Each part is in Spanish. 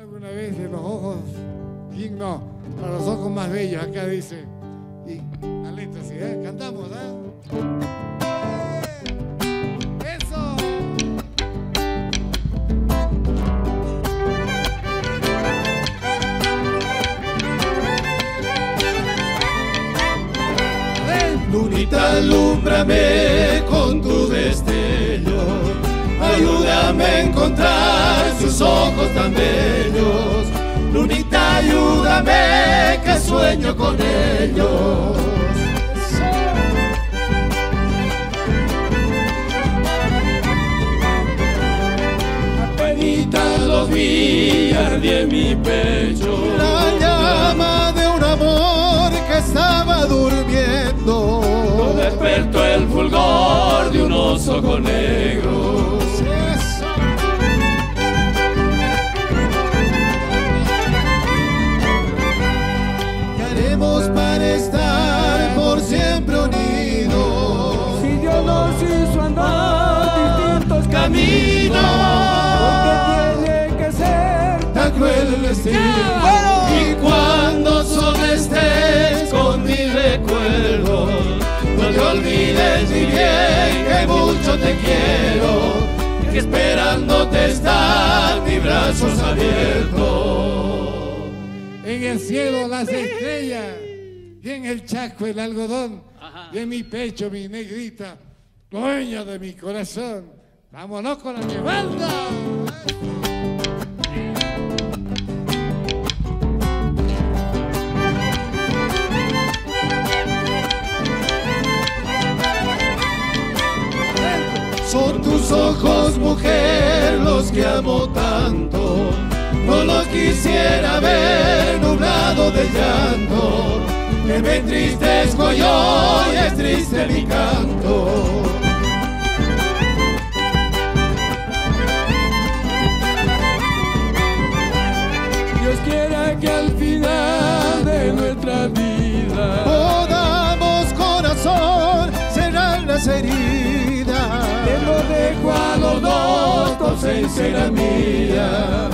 alguna vez de los ojos? ¿Quién no? Para los ojos más bellos, acá dice. Y la letra así, ¿eh? Cantamos, ¡Eso! Lunita, alúmbrame con tu destello, ayúdame a encontrar sus ojos tan bellos. Lunita, ayúdame que sueño con ellos. Apenita los vi, ardí en mi pecho la llama de un amor que estaba durmiendo. Lo despertó el fulgor de unos ojos negros. ¿Qué haremos para estar por siempre unidos? Si Dios nos hizo andar distintos Caminos, porque tiene que ser Tan cruel el destino. y cuando solo estés con mi recuerdo, no te olvides ni bien que mucho te quiero, que esperándote están mis brazos abiertos. En el cielo las estrellas y en el Chaco el algodón. Y en mi pecho mi negrita, dueña de mi corazón. Vámonos con la mi banda. Son tus ojos, mujer, los que amo tanto. No los quisiera ver nublado de llanto, que me entristezco yo y es triste mi canto. Dios quiera que al final de nuestra vida Podamos, corazón, cerrar las heridas. Te lo dejo a los dos, tu ausencia era mía.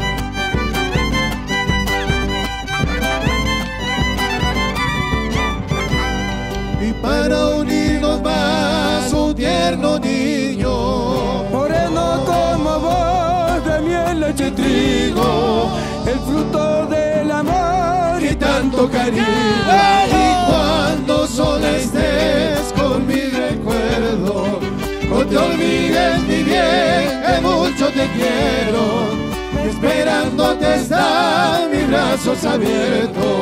Y para unirnos más un tierno niño, Moreno como vos, de miel, leche y trigo, el fruto del amor y tanto cariño. y cuando solo estés con mi recuerdo, no te olvides mi bien que mucho te quiero, esperándote están mis brazos abiertos.